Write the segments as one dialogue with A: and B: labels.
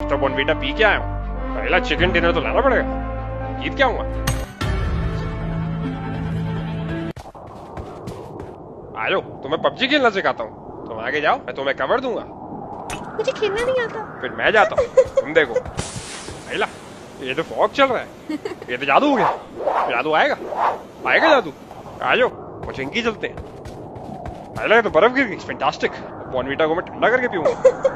A: तो Bournvita P के आया हूँ, पहला चिकन डिनर तो लाना पड़ेगा। जीत क्या हूँ? आ जाओ, तुम्हें पबजी खेलना सिखाता हूँ। तुम आगे जाओ, मैं तुम्हें कवर दूंगा।
B: मुझे खेलना नहीं आता।
A: फिर मैं जाता हूँ, तुम देखो। पहला, ये तो फॉग चल रहा है, ये तो जादू हो गया। जादू आएगा, आएगा जादू। आ जाओ, कोचिंगी चलते हैं। पहले तो बर्फ गिर गई, फैंटास्टिक। बॉर्नवीटा को मैं ठंडा करके पीऊंगा।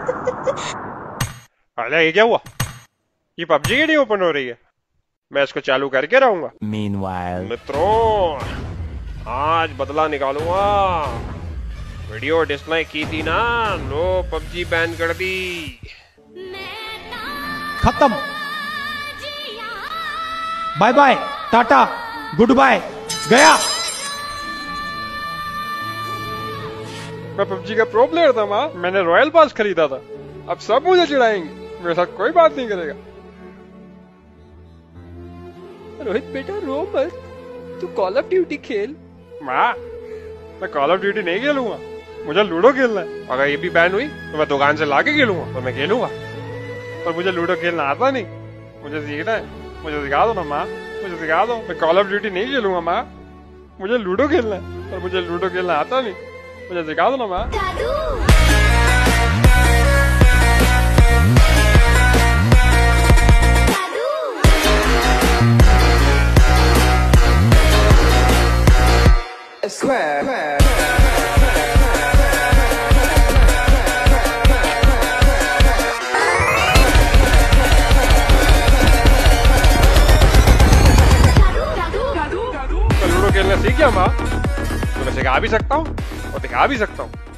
A: पहले ये क्या हुआ? ये पबजी की नहीं ओपन हो रही है। मैं इसको चालू करके रहूंगा।
C: Meanwhile,
A: मित्रों, आज बदला निकालूंगा। वीडियो डिस्प्ले की थी ना, लो पबजी बैन कर दी।
D: खत्म। Bye bye, ta-ta, goodbye, गया।
A: मैं पबजी का प्रो प्लेयर था माँ, मैंने रॉयल पास खरीदा था। अब सब मुझे चिढ़ाएंगे, मेरे साथ कोई बात नहीं करेगा।
E: रोहित बेटा रो मत, तू कॉल ऑफ ड्यूटी खेल।
A: माँ, मैं कॉल ऑफ ड्यूटी नहीं खेलूंगा, मुझे लूडो खेलना है। अगर ये भी बैन हुई तो मैं दुकान से लाके खेलूंगा, तो मैं खेलूंगा। पर मुझे लूडो खेलना आता नहीं, मुझे सीखना है। मुझे सिखा दो ना माँ, मुझे सिखा दो। मैं कॉल ऑफ ड्यूटी नहीं खेलूंगा माँ, मुझे लूडो खेलना है। पर मुझे लूडो खेलना आता नहीं, मुझे सिखा दो ना माँ। लूडो खेलना सीख गया माँ, तो मैं सिखा भी सकता हूँ और दिखा भी सकता हूँ।